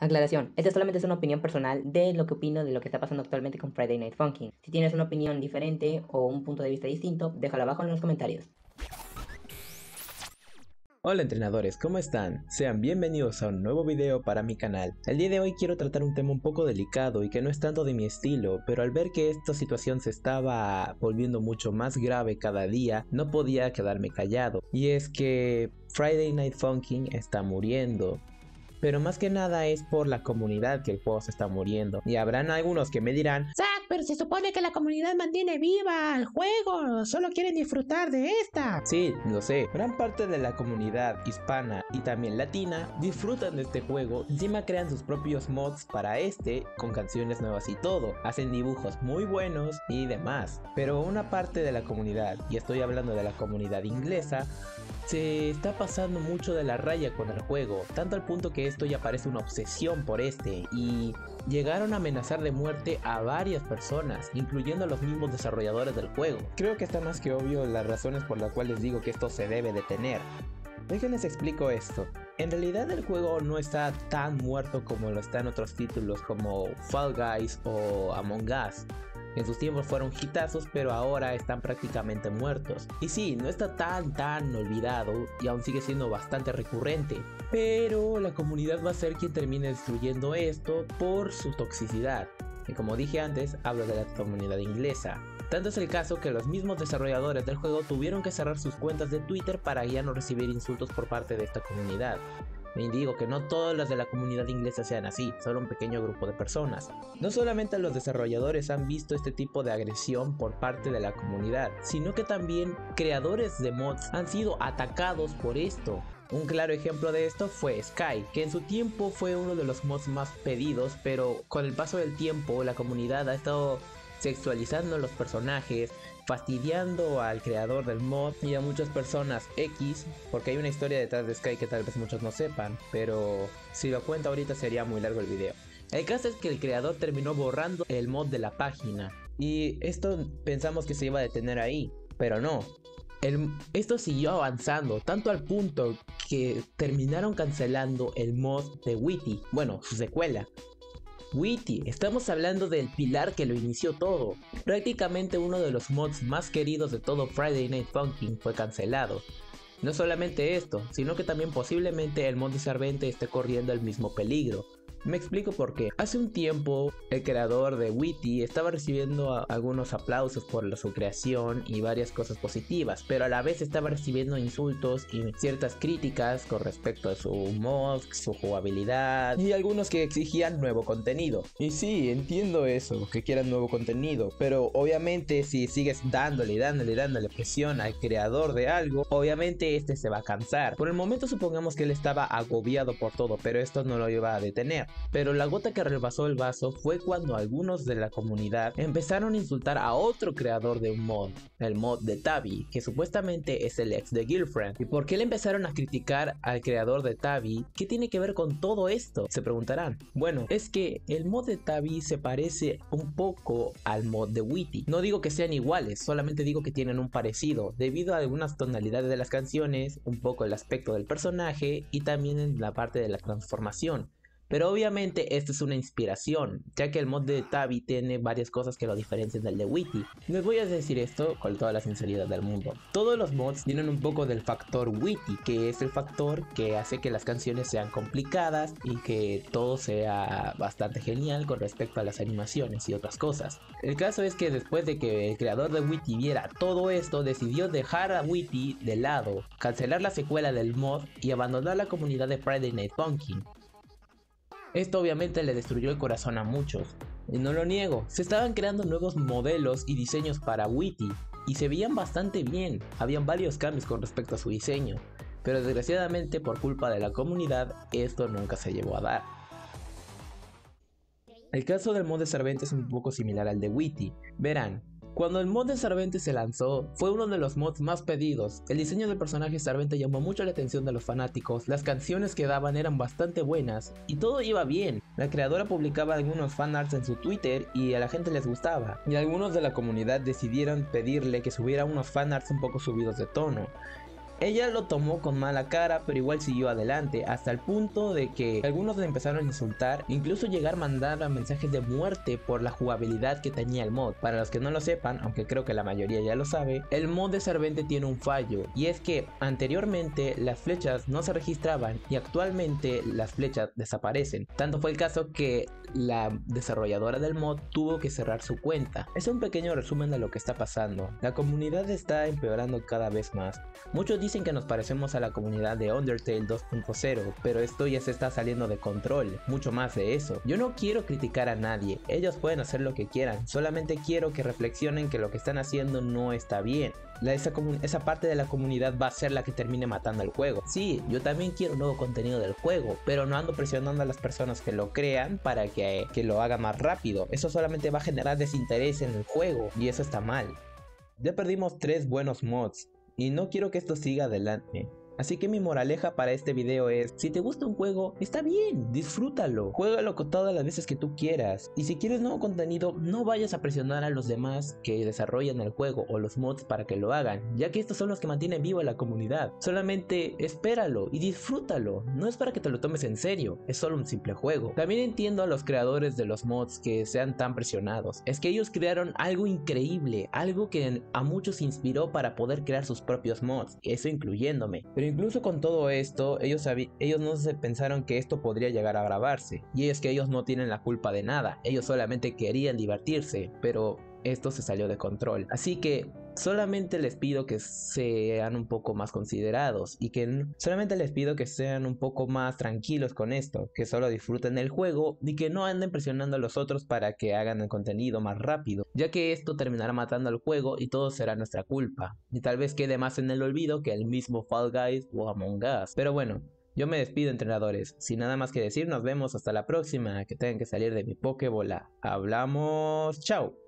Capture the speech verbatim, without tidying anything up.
Aclaración, esta solamente es una opinión personal de lo que opino de lo que está pasando actualmente con Friday Night Funkin'. Si tienes una opinión diferente o un punto de vista distinto, déjalo abajo en los comentarios. Hola entrenadores, ¿cómo están? Sean bienvenidos a un nuevo video para mi canal. El día de hoy quiero tratar un tema un poco delicado y que no es tanto de mi estilo, pero al ver que esta situación se estaba volviendo mucho más grave cada día, no podía quedarme callado. Y es que Friday Night Funkin' está muriendo. Pero más que nada es por la comunidad que el juego se está muriendo. Y habrán algunos que me dirán: Zack, pero se supone que la comunidad mantiene viva el juego, solo quieren disfrutar de esta. Sí, lo sé. Gran parte de la comunidad hispana y también latina disfrutan de este juego. Encima crean sus propios mods para este, con canciones nuevas y todo. Hacen dibujos muy buenos y demás. Pero una parte de la comunidad, y estoy hablando de la comunidad inglesa, se está pasando mucho de la raya con el juego, tanto al punto que esto ya parece una obsesión por este, y llegaron a amenazar de muerte a varias personas, incluyendo a los mismos desarrolladores del juego. Creo que está más que obvio las razones por las cuales digo que esto se debe detener. Déjenles explico esto. En realidad el juego no está tan muerto como lo está en otros títulos como Fall Guys o Among Us. En sus tiempos fueron hitazos, pero ahora están prácticamente muertos. Y sí, no está tan tan olvidado y aún sigue siendo bastante recurrente. Pero la comunidad va a ser quien termine destruyendo esto por su toxicidad. Y como dije antes, hablo de la comunidad inglesa. Tanto es el caso que los mismos desarrolladores del juego tuvieron que cerrar sus cuentas de Twitter para ya no recibir insultos por parte de esta comunidad. Me digo que no todas las de la comunidad inglesa sean así, solo un pequeño grupo de personas. No solamente los desarrolladores han visto este tipo de agresión por parte de la comunidad, sino que también creadores de mods han sido atacados por esto. Un claro ejemplo de esto fue Sky, que en su tiempo fue uno de los mods más pedidos, pero con el paso del tiempo la comunidad ha estado sexualizando los personajes, fastidiando al creador del mod y a muchas personas X, porque hay una historia detrás de Sky que tal vez muchos no sepan, pero si lo cuento ahorita sería muy largo el video. El caso es que el creador terminó borrando el mod de la página, y esto pensamos que se iba a detener ahí, pero no. El, esto siguió avanzando, tanto al punto que terminaron cancelando el mod de Witty, bueno, su secuela. Witty, estamos hablando del pilar que lo inició todo. Prácticamente uno de los mods más queridos de todo Friday Night Funkin' fue cancelado. No solamente esto, sino que también posiblemente el mod de Servente esté corriendo el mismo peligro. Me explico por qué. Hace un tiempo el creador de Witty estaba recibiendo a algunos aplausos por su creación y varias cosas positivas, pero a la vez estaba recibiendo insultos y ciertas críticas con respecto a su mod, su jugabilidad y algunos que exigían nuevo contenido. Y sí, entiendo eso, que quieran nuevo contenido, pero obviamente si sigues dándole y dándole y dándole presión al creador de algo, obviamente este se va a cansar. Por el momento supongamos que él estaba agobiado por todo, pero esto no lo iba a detener. Pero la gota que rebasó el vaso fue cuando algunos de la comunidad empezaron a insultar a otro creador de un mod, el mod de Tabi, que supuestamente es el ex de Girlfriend. ¿Y por qué le empezaron a criticar al creador de Tabi? ¿Qué tiene que ver con todo esto? Se preguntarán. Bueno, es que el mod de Tabi se parece un poco al mod de Witty. No digo que sean iguales, solamente digo que tienen un parecido, debido a algunas tonalidades de las canciones, un poco el aspecto del personaje y también en la parte de la transformación. Pero obviamente esta es una inspiración, ya que el mod de Tabi tiene varias cosas que lo diferencian del de Witty. Les voy a decir esto con toda la sinceridad del mundo. Todos los mods tienen un poco del factor Witty, que es el factor que hace que las canciones sean complicadas y que todo sea bastante genial con respecto a las animaciones y otras cosas. El caso es que después de que el creador de Witty viera todo esto, decidió dejar a Witty de lado, cancelar la secuela del mod y abandonar la comunidad de Friday Night Funkin'. Esto obviamente le destruyó el corazón a muchos, y no lo niego, se estaban creando nuevos modelos y diseños para Witty, y se veían bastante bien, habían varios cambios con respecto a su diseño, pero desgraciadamente por culpa de la comunidad, esto nunca se llevó a dar. El caso del mod de Servente es un poco similar al de Witty. Verán, cuando el mod de Servente se lanzó, fue uno de los mods más pedidos. El diseño del personaje Servente llamó mucho la atención de los fanáticos, las canciones que daban eran bastante buenas y todo iba bien. La creadora publicaba algunos fanarts en su Twitter y a la gente les gustaba. Y algunos de la comunidad decidieron pedirle que subiera unos fanarts un poco subidos de tono. Ella lo tomó con mala cara, pero igual siguió adelante, hasta el punto de que algunos le empezaron a insultar, incluso llegar a mandar a mensajes de muerte por la jugabilidad que tenía el mod. Para los que no lo sepan, aunque creo que la mayoría ya lo sabe, el mod de Servente tiene un fallo, y es que anteriormente las flechas no se registraban y actualmente las flechas desaparecen. Tanto fue el caso que la desarrolladora del mod tuvo que cerrar su cuenta. Es un pequeño resumen de lo que está pasando. La comunidad está empeorando cada vez más. Muchos dicen que nos parecemos a la comunidad de Undertale dos punto cero, pero esto ya se está saliendo de control, mucho más de eso. Yo no quiero criticar a nadie, ellos pueden hacer lo que quieran, solamente quiero que reflexionen que lo que están haciendo no está bien. La, esa, esa parte de la comunidad va a ser la que termine matando el juego. Sí, yo también quiero nuevo contenido del juego, pero no ando presionando a las personas que lo crean para que, que lo haga más rápido. Eso solamente va a generar desinterés en el juego y eso está mal. Ya perdimos tres buenos mods y no quiero que esto siga adelante. Así que mi moraleja para este video es: si te gusta un juego, está bien, disfrútalo, juégalo con todas las veces que tú quieras. Y si quieres nuevo contenido, no vayas a presionar a los demás que desarrollan el juego o los mods para que lo hagan, ya que estos son los que mantienen viva la comunidad. Solamente espéralo y disfrútalo, no es para que te lo tomes en serio, es solo un simple juego. También entiendo a los creadores de los mods que sean tan presionados, es que ellos crearon algo increíble, algo que a muchos inspiró para poder crear sus propios mods, eso incluyéndome. Pero incluso con todo esto, ellos, ellos no se pensaron que esto podría llegar a grabarse. Y es que ellos no tienen la culpa de nada, ellos solamente querían divertirse, pero esto se salió de control. Así que solamente les pido que sean un poco más considerados y que solamente les pido que sean un poco más tranquilos con esto, que solo disfruten el juego y que no anden presionando a los otros para que hagan el contenido más rápido, ya que esto terminará matando al juego y todo será nuestra culpa, y tal vez quede más en el olvido que el mismo Fall Guys o Among Us. Pero bueno, yo me despido, entrenadores, sin nada más que decir. Nos vemos hasta la próxima, que tengan que salir de mi Pokébola. Hablamos, chao.